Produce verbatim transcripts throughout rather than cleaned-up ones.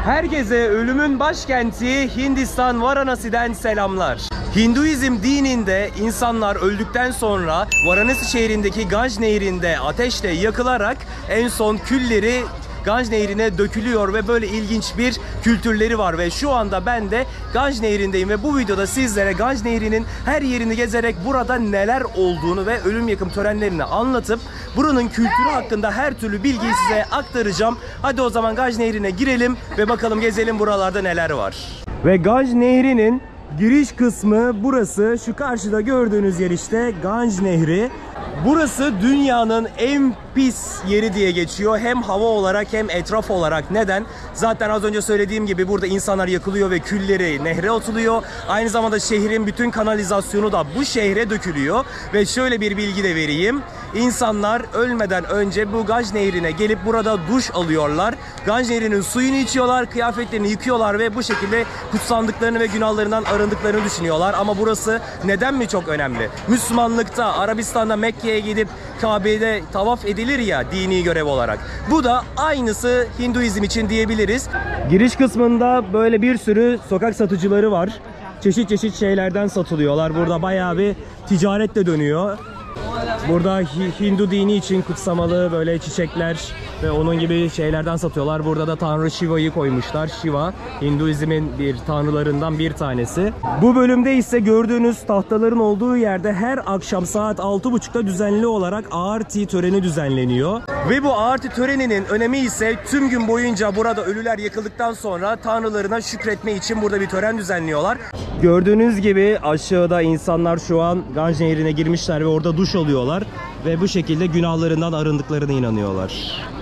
Herkese ölümün başkenti Hindistan Varanasi'den selamlar. Hinduizm dininde insanlar öldükten sonra Varanasi şehrindeki Ganj Nehri'nde ateşle yakılarak en son külleri Ganj Nehri'ne dökülüyor ve böyle ilginç bir kültürleri var ve şu anda ben de Ganj Nehri'ndeyim ve bu videoda sizlere Ganj Nehri'nin her yerini gezerek burada neler olduğunu ve ölüm yakım törenlerini anlatıp buranın kültürü hakkında her türlü bilgiyi size aktaracağım. Hadi o zaman Ganj Nehri'ne girelim ve bakalım gezelim buralarda neler var. Ve Ganj Nehri'nin giriş kısmı burası. Şu karşıda gördüğünüz yer işte Ganj Nehri. Burası dünyanın en pis yeri diye geçiyor. Hem hava olarak hem etraf olarak. Neden? Zaten az önce söylediğim gibi burada insanlar yakılıyor ve külleri nehre atılıyor. Aynı zamanda şehrin bütün kanalizasyonu da bu şehre dökülüyor. Ve şöyle bir bilgi de vereyim. İnsanlar ölmeden önce bu Ganj Nehri'ne gelip burada duş alıyorlar. Ganj Nehri'nin suyunu içiyorlar, kıyafetlerini yıkıyorlar ve bu şekilde kutsandıklarını ve günahlarından arındıklarını düşünüyorlar. Ama burası neden mi çok önemli? Müslümanlıkta, Arabistan'da Mekke'ye gidip Kabe'de tavaf edilir ya dini görev olarak. Bu da aynısı Hinduizm için diyebiliriz. Giriş kısmında böyle bir sürü sokak satıcıları var. Çeşit çeşit şeylerden satılıyorlar. Burada bayağı bir ticaret de dönüyor. Burada Hindu dini için kutsamalı böyle çiçekler ve onun gibi şeylerden satıyorlar. Burada da Tanrı Shiva'yı koymuşlar. Shiva, Hinduizmin bir tanrılarından bir tanesi. Bu bölümde ise gördüğünüz tahtaların olduğu yerde her akşam saat altı buçukta düzenli olarak Aarti töreni düzenleniyor. Ve bu Aarti töreninin önemi ise tüm gün boyunca burada ölüler yakıldıktan sonra tanrılarına şükretme için burada bir tören düzenliyorlar. Gördüğünüz gibi aşağıda insanlar şu an Ganj Nehri'ne girmişler ve orada duş alıyorlar. Ve bu şekilde günahlarından arındıklarına inanıyorlar.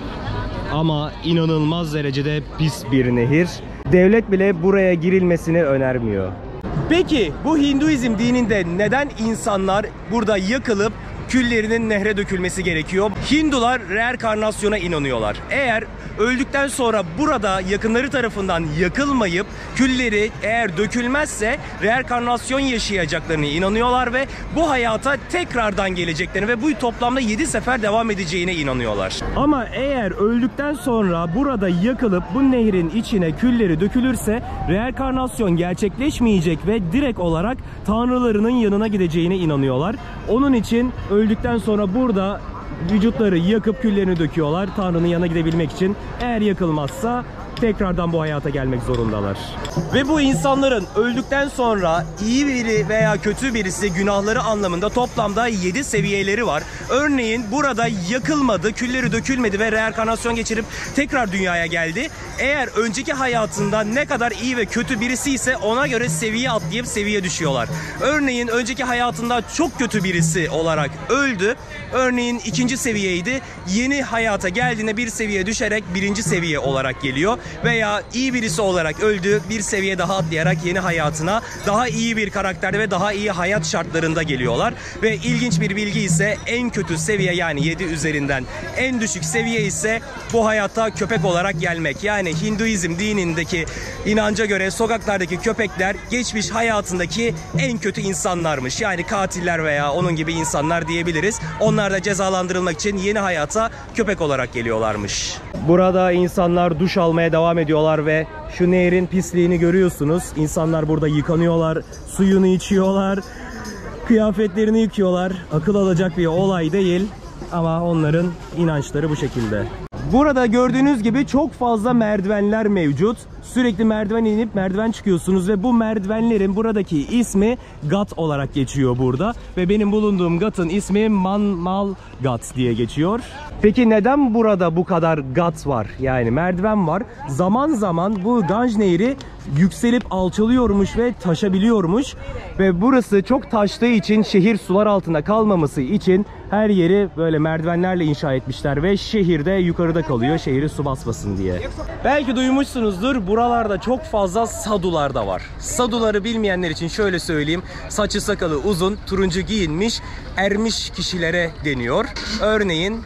Ama inanılmaz derecede pis bir nehir. Devlet bile buraya girilmesini önermiyor. Peki bu Hinduizm dininde neden insanlar burada yakılıp küllerinin nehre dökülmesi gerekiyor? Hindular reenkarnasyona inanıyorlar. Eğer öldükten sonra burada yakınları tarafından yakılmayıp külleri eğer dökülmezse reenkarnasyon yaşayacaklarını inanıyorlar ve bu hayata tekrardan geleceklerini ve bu toplamda yedi sefer devam edeceğine inanıyorlar. Ama eğer öldükten sonra burada yakılıp bu nehrin içine külleri dökülürse reenkarnasyon gerçekleşmeyecek ve direkt olarak tanrılarının yanına gideceğine inanıyorlar. Onun için öldükten sonra burada vücutları yakıp küllerini döküyorlar Tanrı'nın yanına gidebilmek için. Eğer yakılmazsa tekrardan bu hayata gelmek zorundalar. Ve bu insanların öldükten sonra iyi biri veya kötü birisi günahları anlamında toplamda yedi seviyeleri var. Örneğin burada yakılmadı, külleri dökülmedi ve reenkarnasyon geçirip tekrar dünyaya geldi. Eğer önceki hayatında ne kadar iyi ve kötü birisi ise ona göre seviye atlayıp seviye düşüyorlar. Örneğin önceki hayatında çok kötü birisi olarak öldü. Örneğin ikinci seviyeydi. Yeni hayata geldiğinde bir seviye düşerek birinci seviye olarak geliyor. Veya iyi birisi olarak öldü, bir seviye daha atlayarak yeni hayatına daha iyi bir karakterde ve daha iyi hayat şartlarında geliyorlar. Ve ilginç bir bilgi ise en kötü seviye yani yedi üzerinden en düşük seviye ise bu hayata köpek olarak gelmek. Yani Hinduizm dinindeki inanca göre sokaklardaki köpekler geçmiş hayatındaki en kötü insanlarmış. Yani katiller veya onun gibi insanlar diyebiliriz. Onlar da cezalandırılmak için yeni hayata köpek olarak geliyorlarmış. Burada insanlar duş almaya devam ediyorlar ve şu nehrin pisliğini görüyorsunuz. İnsanlar burada yıkanıyorlar, suyunu içiyorlar, kıyafetlerini yıkıyorlar. Akıl alacak bir olay değil ama onların inançları bu şekilde. Burada gördüğünüz gibi çok fazla merdivenler mevcut. Sürekli merdiven inip merdiven çıkıyorsunuz ve bu merdivenlerin buradaki ismi Ghat olarak geçiyor burada. Ve benim bulunduğum Ghat'ın ismi Manmal Ghat diye geçiyor. Peki neden burada bu kadar Ghat var? Yani merdiven var. Zaman zaman bu Ganj Nehri yükselip alçalıyormuş ve taşabiliyormuş. Ve burası çok taştığı için şehir sular altında kalmaması için her yeri böyle merdivenlerle inşa etmişler ve şehirde yukarıda kalıyor, şehri su basmasın diye. Belki duymuşsunuzdur, buralarda çok fazla sadular da var. Saduları bilmeyenler için şöyle söyleyeyim, saçı sakalı uzun, turuncu giyinmiş, ermiş kişilere deniyor. Örneğin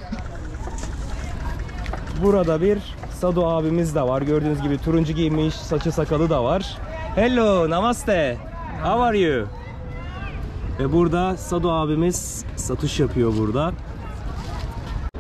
burada bir sadu abimiz de var, gördüğünüz gibi turuncu giyinmiş, saçı sakalı da var. Hello, namaste, how are you? Ve burada Sadu abimiz satış yapıyor burada.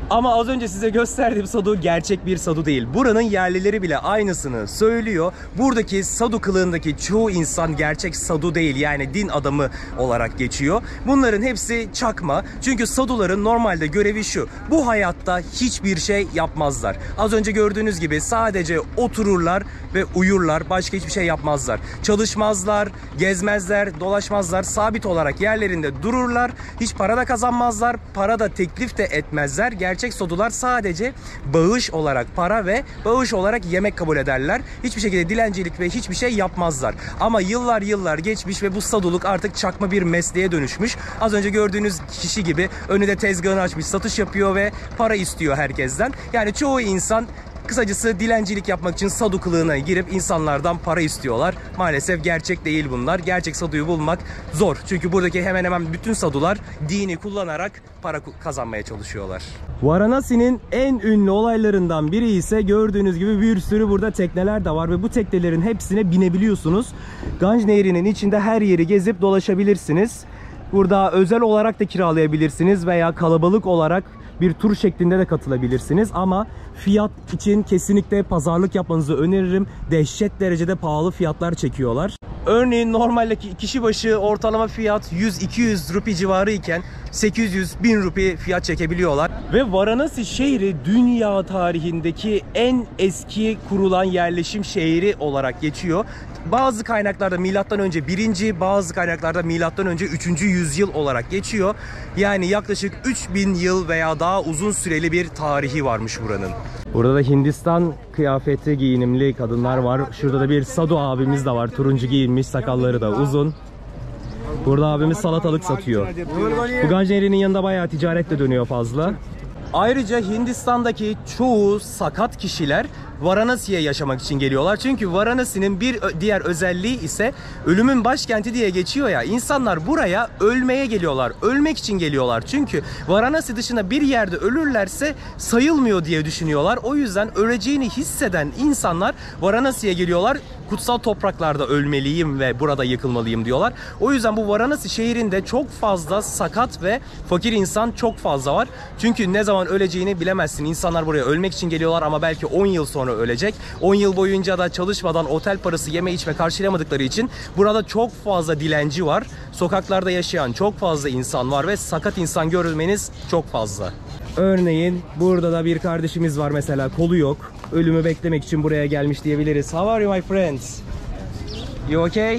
Ama az önce size gösterdiğim sadu gerçek bir sadu değil. Buranın yerlileri bile aynısını söylüyor. Buradaki sadu kılığındaki çoğu insan gerçek sadu değil, yani din adamı olarak geçiyor. Bunların hepsi çakma. Çünkü saduların normalde görevi şu: bu hayatta hiçbir şey yapmazlar. Az önce gördüğünüz gibi sadece otururlar ve uyurlar. Başka hiçbir şey yapmazlar. Çalışmazlar, gezmezler, dolaşmazlar. Sabit olarak yerlerinde dururlar. Hiç para da kazanmazlar. Para da teklif de etmezler. Gerçek sadular sadece bağış olarak para ve bağış olarak yemek kabul ederler. Hiçbir şekilde dilencilik ve hiçbir şey yapmazlar. Ama yıllar yıllar geçmiş ve bu saduluk artık çakma bir mesleğe dönüşmüş. Az önce gördüğünüz kişi gibi önünde tezgahını açmış, satış yapıyor ve para istiyor herkesten. Yani çoğu insan, kısacası, dilencilik yapmak için sadu kılığına girip insanlardan para istiyorlar. Maalesef gerçek değil bunlar. Gerçek saduyu bulmak zor. Çünkü buradaki hemen hemen bütün sadular dini kullanarak para kazanmaya çalışıyorlar. Varanasi'nin en ünlü olaylarından biri ise gördüğünüz gibi bir sürü burada tekneler de var ve bu teknelerin hepsine binebiliyorsunuz. Ganj Nehri'nin içinde her yeri gezip dolaşabilirsiniz. Burada özel olarak da kiralayabilirsiniz veya kalabalık olarak bir tur şeklinde de katılabilirsiniz. Ama fiyat için kesinlikle pazarlık yapmanızı öneririm. Dehşet derecede pahalı fiyatlar çekiyorlar. Örneğin normalde kişi başı ortalama fiyat yüz iki yüz rupi civarı iken sekiz yüz bin rupi fiyat çekebiliyorlar. Ve Varanasi şehri dünya tarihindeki en eski kurulan yerleşim şehri olarak geçiyor. Bazı kaynaklarda milattan önce birinci, bazı kaynaklarda milattan önce üçüncü yüzyıl olarak geçiyor. Yani yaklaşık üç bin yıl veya daha uzun süreli bir tarihi varmış buranın. Burada da Hindistan kıyafeti giyinimli kadınlar var. Şurada da bir sadu abimiz de var. Turuncu giyinmiş, sakalları da uzun. Burada abimiz salatalık satıyor. Bu Ganj Nehri'nin yanında bayağı ticaret de dönüyor fazla. Ayrıca Hindistan'daki çoğu sakat kişiler Varanasi'ye yaşamak için geliyorlar. Çünkü Varanasi'nin bir diğer özelliği ise ölümün başkenti diye geçiyor ya. İnsanlar buraya ölmeye geliyorlar. Ölmek için geliyorlar. Çünkü Varanasi dışında bir yerde ölürlerse sayılmıyor diye düşünüyorlar. O yüzden öleceğini hisseden insanlar Varanasi'ye geliyorlar. Kutsal topraklarda ölmeliyim ve burada yıkılmalıyım diyorlar. O yüzden bu Varanasi şehrinde çok fazla sakat ve fakir insan çok fazla var. Çünkü ne zaman öleceğini bilemezsin. İnsanlar buraya ölmek için geliyorlar ama belki on yıl sonra ölecek. on yıl boyunca da çalışmadan otel parası, yeme içme karşılayamadıkları için burada çok fazla dilenci var. Sokaklarda yaşayan çok fazla insan var ve sakat insan görmeniz çok fazla. Örneğin burada da bir kardeşimiz var mesela, kolu yok. Ölümü beklemek için buraya gelmiş diyebiliriz. How are you my friends? You okay?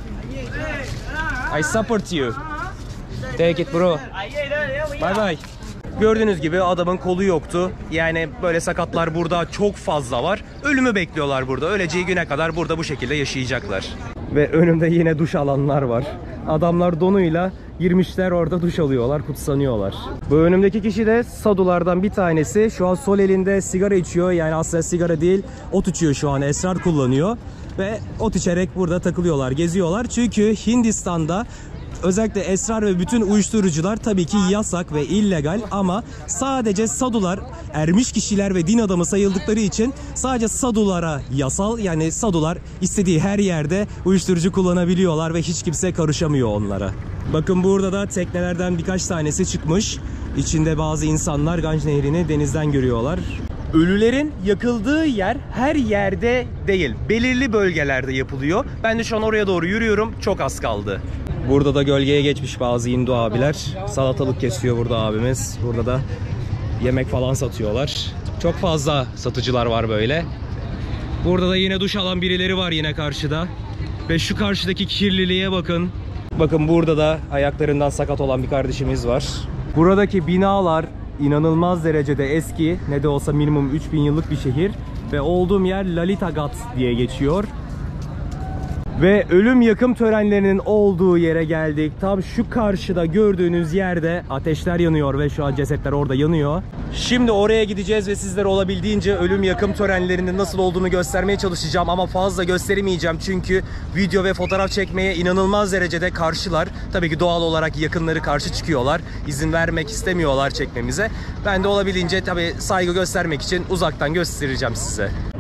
I support you. Take it bro. Bye bye. Gördüğünüz gibi adamın kolu yoktu. Yani böyle sakatlar burada çok fazla var. Ölümü bekliyorlar burada. Öleceği güne kadar burada bu şekilde yaşayacaklar. Ve önümde yine duş alanlar var. Adamlar donuyla girmişler orada, duş alıyorlar, kutsanıyorlar. Bu önümdeki kişi de sadulardan bir tanesi. Şu an sol elinde sigara içiyor. Yani aslında sigara değil, ot içiyor şu an. Esrar kullanıyor. Ve ot içerek burada takılıyorlar, geziyorlar. Çünkü Hindistan'da özellikle esrar ve bütün uyuşturucular tabii ki yasak ve illegal, ama sadece sadular, ermiş kişiler ve din adamı sayıldıkları için sadece sadulara yasal. Yani sadular istediği her yerde uyuşturucu kullanabiliyorlar ve hiç kimse karışamıyor onlara. Bakın burada da teknelerden birkaç tanesi çıkmış. İçinde bazı insanlar Ganj Nehri'ni denizden görüyorlar. Ölülerin yakıldığı yer her yerde değil, belirli bölgelerde yapılıyor. Ben de şu an oraya doğru yürüyorum. Çok az kaldı. Burada da gölgeye geçmiş bazı Hindu abiler. Salatalık kesiyor burada abimiz. Burada da yemek falan satıyorlar. Çok fazla satıcılar var böyle. Burada da yine duş alan birileri var yine karşıda. Ve şu karşıdaki kirliliğe bakın. Bakın burada da ayaklarından sakat olan bir kardeşimiz var. Buradaki binalar inanılmaz derecede eski. Ne de olsa minimum üç bin yıllık bir şehir. Ve olduğum yer Lalita diye geçiyor. Ve ölüm yakım törenlerinin olduğu yere geldik. Tam şu karşıda gördüğünüz yerde ateşler yanıyor ve şu an cesetler orada yanıyor. Şimdi oraya gideceğiz ve sizlere olabildiğince ölüm yakım törenlerinin nasıl olduğunu göstermeye çalışacağım. Ama fazla gösteremeyeceğim çünkü video ve fotoğraf çekmeye inanılmaz derecede karşılar. Tabii ki doğal olarak yakınları karşı çıkıyorlar. İzin vermek istemiyorlar çekmemize. Ben de olabildiğince tabii saygı göstermek için uzaktan göstereceğim size.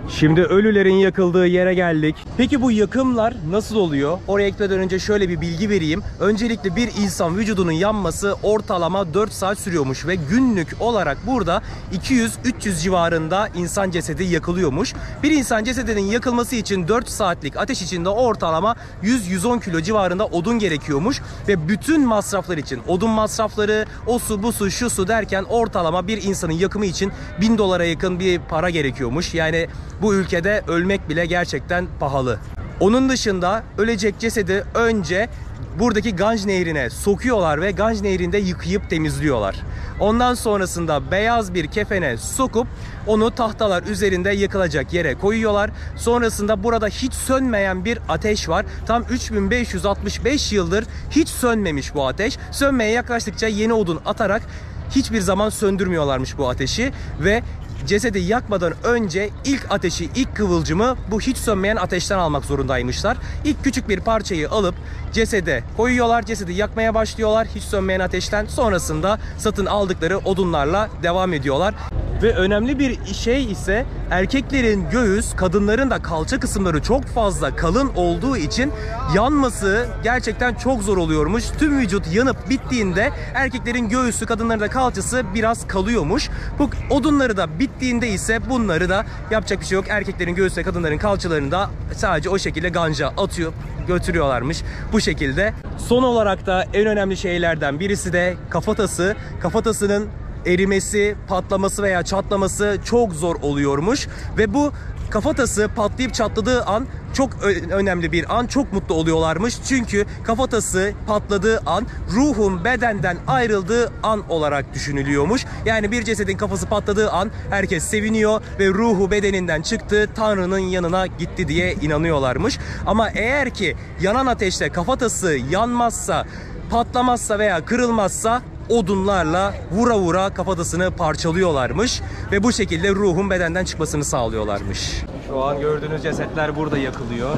Şimdi ölülerin yakıldığı yere geldik. Peki bu yakımlar nasıl oluyor? Oraya gitmeden önce şöyle bir bilgi vereyim. Öncelikle bir insan vücudunun yanması ortalama dört saat sürüyormuş ve günlük olarak burada iki yüz üç yüz civarında insan cesedi yakılıyormuş. Bir insan cesedinin yakılması için dört saatlik ateş içinde ortalama yüz yüz on kilo civarında odun gerekiyormuş ve bütün masraflar için, odun masrafları, o su, bu su, şu su derken ortalama bir insanın yakımı için bin dolara yakın bir para gerekiyormuş. Yani bu ülkede ölmek bile gerçekten pahalı. Onun dışında ölecek cesedi önce buradaki Ganj Nehri'ne sokuyorlar ve Ganj Nehri'nde yıkayıp temizliyorlar. Ondan sonrasında beyaz bir kefene sokup onu tahtalar üzerinde yakılacak yere koyuyorlar. Sonrasında burada hiç sönmeyen bir ateş var. Tam üç bin beş yüz altmış beş yıldır hiç sönmemiş bu ateş. Sönmeye yaklaştıkça yeni odun atarak hiçbir zaman söndürmüyorlarmış bu ateşi ve cesedi yakmadan önce ilk ateşi, ilk kıvılcımı bu hiç sönmeyen ateşten almak zorundaymışlar. İlk küçük bir parçayı alıp cesede koyuyorlar, cesedi yakmaya başlıyorlar hiç sönmeyen ateşten. Sonrasında satın aldıkları odunlarla devam ediyorlar. Ve önemli bir şey ise erkeklerin göğüs, kadınların da kalça kısımları çok fazla kalın olduğu için yanması gerçekten çok zor oluyormuş. Tüm vücut yanıp bittiğinde erkeklerin göğüsü, kadınların da kalçası biraz kalıyormuş. Bu odunları da bittiğinde ise bunları da yapacak bir şey yok. Erkeklerin göğüsü ve kadınların kalçalarını da sadece o şekilde ganca atıyor, götürüyorlarmış bu şekilde. Son olarak da en önemli şeylerden birisi de kafatası. Kafatasının erimesi, patlaması veya çatlaması çok zor oluyormuş ve bu kafatası patlayıp çatladığı an çok önemli bir an, çok mutlu oluyorlarmış. Çünkü kafatası patladığı an ruhun bedenden ayrıldığı an olarak düşünülüyormuş. Yani bir cesedin kafası patladığı an herkes seviniyor ve ruhu bedeninden çıktı, Tanrı'nın yanına gitti diye inanıyorlarmış. Ama eğer ki yanan ateşte kafatası yanmazsa, patlamazsa veya kırılmazsa odunlarla vura vura kafatasını parçalıyorlarmış ve bu şekilde ruhun bedenden çıkmasını sağlıyorlarmış. Şu an gördüğünüz cesetler burada yakılıyor.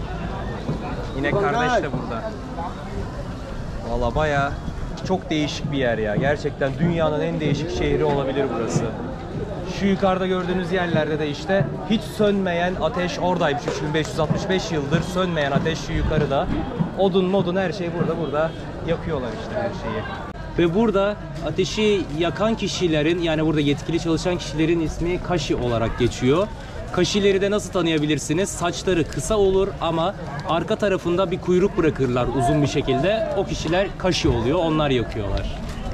Yine kardeş de burada. Valla bayağı çok değişik bir yer ya. Gerçekten dünyanın en değişik şehri olabilir burası. Şu yukarıda gördüğünüz yerlerde de işte hiç sönmeyen ateş oradaymış. üç bin beş yüz altmış beş yıldır sönmeyen ateş şu yukarıda. Odun modun her şey burada burada yakıyorlar işte her şeyi. Ve burada ateşi yakan kişilerin, yani burada yetkili çalışan kişilerin ismi Kashi olarak geçiyor. Kashileri de nasıl tanıyabilirsiniz? Saçları kısa olur ama arka tarafında bir kuyruk bırakırlar uzun bir şekilde. O kişiler Kashi oluyor. Onlar yakıyorlar.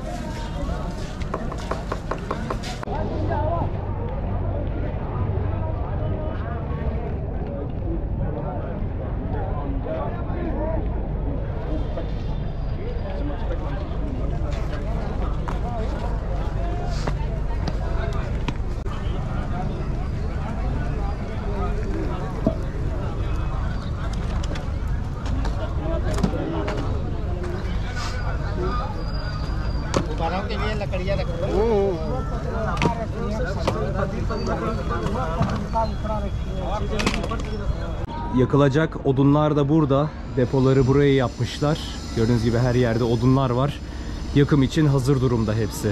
Yakılacak odunlar da burada. Depoları buraya yapmışlar. Gördüğünüz gibi her yerde odunlar var. Yakım için hazır durumda hepsi.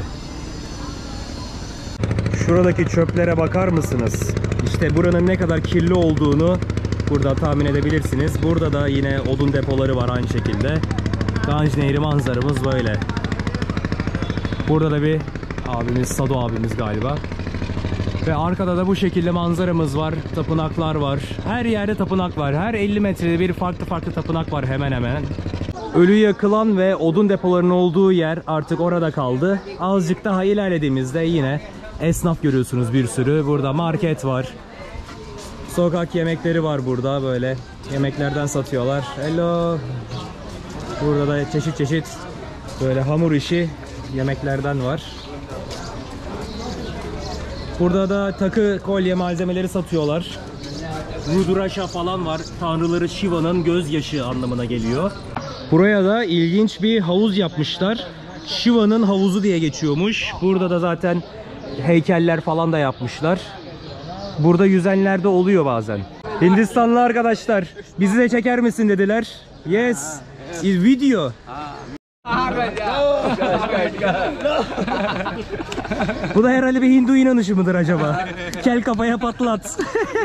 Şuradaki çöplere bakar mısınız? İşte buranın ne kadar kirli olduğunu burada tahmin edebilirsiniz. Burada da yine odun depoları var aynı şekilde. Ganj Nehri manzaramız böyle. Burada da bir abimiz, Sado abimiz galiba. Ve arkada da bu şekilde manzaramız var. Tapınaklar var. Her yerde tapınak var. Her elli metrede bir farklı farklı tapınak var hemen hemen. Ölü yakılan ve odun depolarının olduğu yer artık orada kaldı. Azıcık daha ilerlediğimizde yine esnaf görüyorsunuz bir sürü. Burada market var. Sokak yemekleri var burada böyle. Yemeklerden satıyorlar. Hello. Burada da çeşit çeşit böyle hamur işi yemeklerden var. Burada da takı, kolye malzemeleri satıyorlar. Rudrasha falan var. Tanrıları Shiva'nın gözyaşı anlamına geliyor. Buraya da ilginç bir havuz yapmışlar. Shiva'nın havuzu diye geçiyormuş. Burada da zaten heykeller falan da yapmışlar. Burada yüzenler de oluyor bazen. Hindistanlı arkadaşlar, bizi de çeker misin dediler. Yes. Is video. Bu da herhalde bir Hindu inanışı mıdır acaba? Kel kafaya patlat.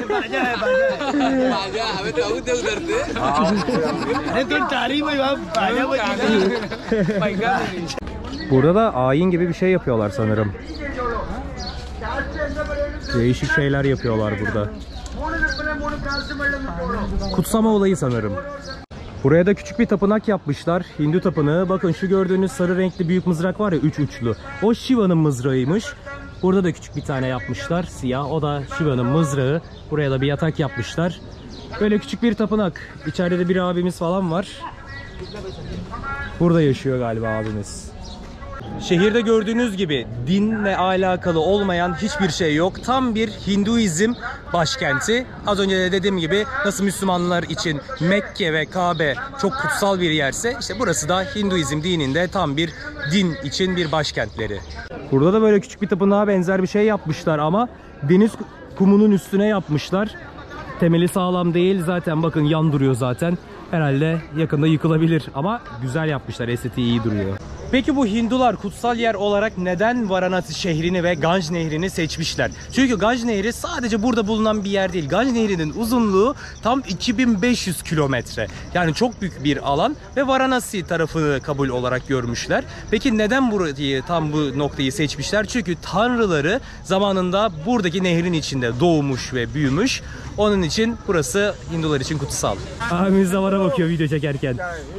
Burada da ayin gibi bir şey yapıyorlar sanırım. Değişik şeyler yapıyorlar burada. Kutsama olayı sanırım. Buraya da küçük bir tapınak yapmışlar. Hindu tapınağı. Bakın şu gördüğünüz sarı renkli büyük mızrak var ya, üç uçlu. O Shiva'nın mızrağıymış. Burada da küçük bir tane yapmışlar. Siyah. O da Shiva'nın mızrağı. Buraya da bir yatak yapmışlar. Böyle küçük bir tapınak. İçeride de bir abimiz falan var. Burada yaşıyor galiba abimiz. Şehirde gördüğünüz gibi dinle alakalı olmayan hiçbir şey yok. Tam bir Hinduizm başkenti. Az önce de dediğim gibi nasıl Müslümanlar için Mekke ve Kabe çok kutsal bir yerse, işte burası da Hinduizm dininde tam bir din için bir başkentleri. Burada da böyle küçük bir tapınağa benzer bir şey yapmışlar ama deniz kumunun üstüne yapmışlar. Temeli sağlam değil zaten, bakın yan duruyor zaten. Herhalde yakında yıkılabilir ama güzel yapmışlar, estetiği iyi duruyor. Peki bu Hindular kutsal yer olarak neden Varanasi şehrini ve Ganj Nehri'ni seçmişler? Çünkü Ganj Nehri sadece burada bulunan bir yer değil. Ganj Nehri'nin uzunluğu tam iki bin beş yüz kilometre. Yani çok büyük bir alan ve Varanasi tarafını kabul olarak görmüşler. Peki neden burayı, tam bu noktayı seçmişler? Çünkü tanrıları zamanında buradaki nehrin içinde doğmuş ve büyümüş. Onun için burası Hindular için kutsal. Abimiz de bana bakıyor video çekerken.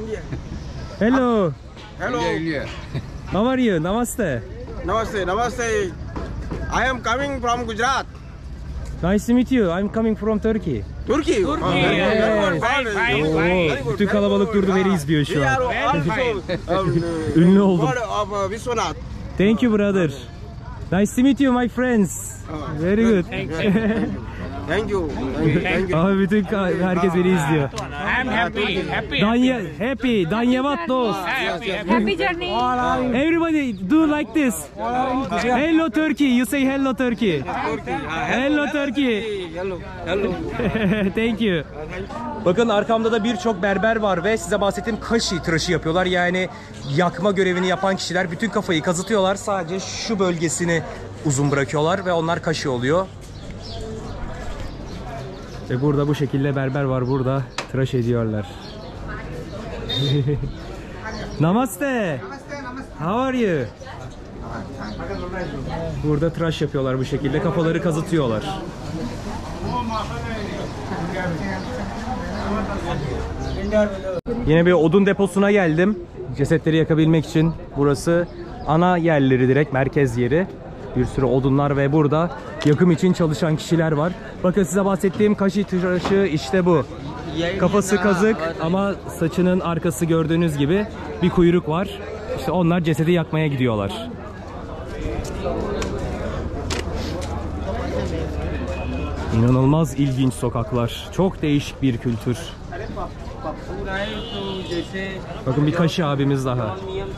Hello. Hello. How are you? Namaste. Namaste. Namaste. I am coming from Gujarat. Nice to meet you. I'm coming from Turkey. Turkey. Turkey. Oh, very good, very good, Fine, very fine, good. fine. Very good, Bütün very kalabalık good. durdu, beni Ah, izliyor şu we an. are also, um, Ünlü oldum. God of uh, Vishwanath. Thank you brother. Nice to meet you my friends. Very good. Thank you. Thank you. Thank you. Abi bütün ka- herkes beni izliyor. I'm happy, happy. Danye happy. Danyevat dos. Happy, happy. Happy journey. Everybody do like this. Hello Turkey. You say hello Turkey. Turkey. Ah, Hello Turkey. Hello. Hello. Thank you. Bakın arkamda da birçok berber var ve size bahsettiğim kaşi tıraşı yapıyorlar. Yani yakma görevini yapan kişiler bütün kafayı kazıtıyorlar. Sadece şu bölgesini uzun bırakıyorlar ve onlar kaşi oluyor. Ve burada bu şekilde berber var, burada tıraş ediyorlar. Namaste. How are you? Burada tıraş yapıyorlar bu şekilde, kafaları kazıtıyorlar. Yine bir odun deposuna geldim. Cesetleri yakabilmek için. Burası ana yerleri, direkt merkez yeri. Bir sürü odunlar ve burada yakım için çalışan kişiler var. Bakın size bahsettiğim kaşi tıraşı işte bu. Kafası kazık ama saçının arkası gördüğünüz gibi bir kuyruk var. İşte onlar cesedi yakmaya gidiyorlar. İnanılmaz ilginç sokaklar. Çok değişik bir kültür. Bakın bir kaşi abimiz daha.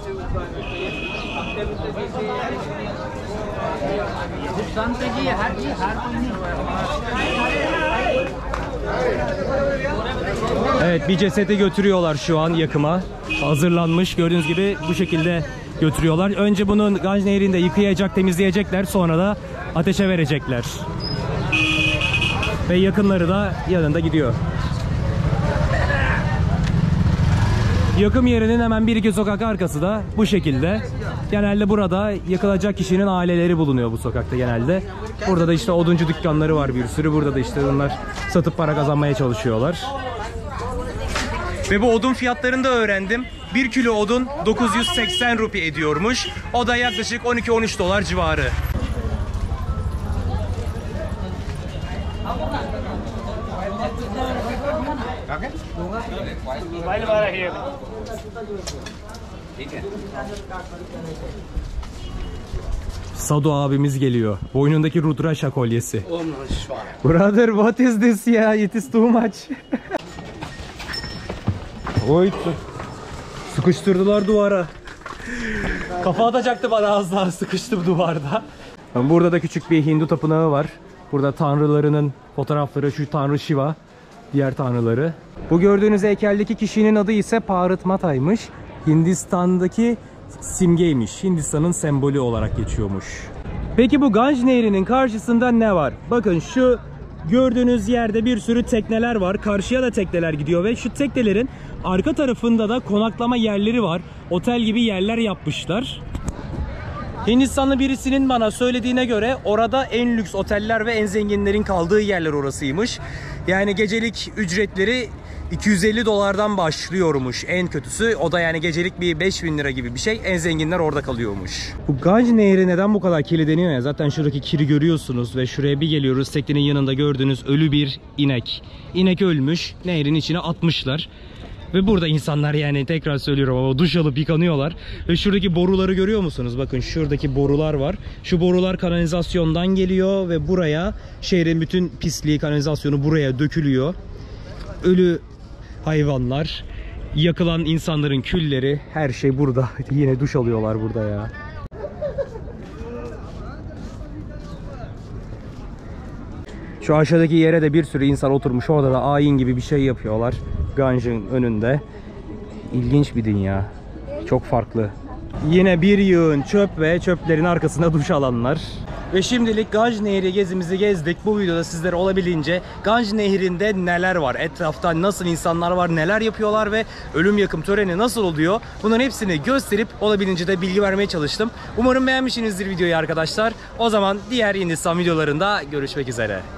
Evet, bir cesedi götürüyorlar şu an yakıma. Hazırlanmış, gördüğünüz gibi bu şekilde götürüyorlar. Önce bunu Ganj Nehri'nde yıkayacak, temizleyecekler, sonra da ateşe verecekler. Ve yakınları da yanında gidiyor. Yakım yerinin hemen bir iki sokak arkası da bu şekilde. Genelde burada yakılacak kişinin aileleri bulunuyor bu sokakta genelde. Burada da işte oduncu dükkanları var bir sürü. Burada da işte onlar satıp para kazanmaya çalışıyorlar. Ve bu odun fiyatlarını da öğrendim. bir kilo odun dokuz yüz seksen rupi ediyormuş. O da yaklaşık on iki on üç dolar civarı. Sadu abimiz geliyor. Boynundaki Rudrasha kolyesi. Brother, what is this ya? It is too much. Oy. Sıkıştırdılar duvara. Kafa atacaktı bana, az daha sıkıştım duvarda. Burada da küçük bir Hindu tapınağı var. Burada tanrılarının fotoğrafları, şu tanrı Shiva, diğer tanrıları. Bu gördüğünüz heykeldeki kişinin adı ise Bharat Mata'ymış. Hindistan'daki simgeymiş. Hindistan'ın sembolü olarak geçiyormuş. Peki bu Ganj Nehri'nin karşısında ne var? Bakın şu gördüğünüz yerde bir sürü tekneler var. Karşıya da tekneler gidiyor ve şu teknelerin arka tarafında da konaklama yerleri var. Otel gibi yerler yapmışlar. Hindistanlı birisinin bana söylediğine göre orada en lüks oteller ve en zenginlerin kaldığı yerler orasıymış. Yani gecelik ücretleri iki yüz elli dolardan başlıyormuş en kötüsü. O da yani gecelik bir beş bin lira gibi bir şey. En zenginler orada kalıyormuş. Bu Ganj Nehri neden bu kadar kirleniyor ya? Zaten şuradaki kiri görüyorsunuz ve şuraya bir geliyoruz. Teknenin yanında gördüğünüz ölü bir inek. İnek ölmüş. Nehrin içine atmışlar. Ve burada insanlar, yani tekrar söylüyorum ama, duş alıp yıkanıyorlar. Ve şuradaki boruları görüyor musunuz? Bakın şuradaki borular var. Şu borular kanalizasyondan geliyor ve buraya şehrin bütün pisliği, kanalizasyonu buraya dökülüyor. Ölü hayvanlar, yakılan insanların külleri, her şey burada. Yine duş alıyorlar burada ya. Şu aşağıdaki yere de bir sürü insan oturmuş. Orada da ayin gibi bir şey yapıyorlar. Ganj'ın önünde. İlginç bir dünya. Çok farklı. Yine bir yığın çöp ve çöplerin arkasında duş alanlar. Ve şimdilik Ganj Nehri gezimizi gezdik. Bu videoda sizlere olabildiğince Ganj Nehri'nde neler var, etrafta nasıl insanlar var, neler yapıyorlar ve ölüm yakım töreni nasıl oluyor, bunların hepsini gösterip olabildiğince de bilgi vermeye çalıştım. Umarım beğenmişsinizdir videoyu arkadaşlar. O zaman diğer Hindistan videolarında görüşmek üzere.